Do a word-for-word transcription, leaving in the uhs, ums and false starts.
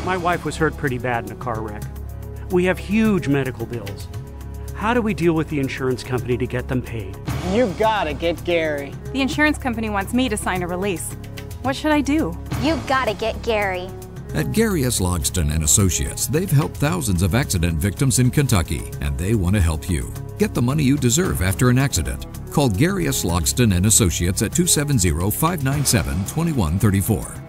My wife was hurt pretty bad in a car wreck. We have huge medical bills. How do we deal with the insurance company to get them paid? You gotta get Gary. The insurance company wants me to sign a release. What should I do? You gotta get Gary. At Gary S. Logston and Associates, they've helped thousands of accident victims in Kentucky, and they want to help you. Get the money you deserve after an accident. Call Gary S. Logston and Associates at two seven zero, five nine seven, two one three four.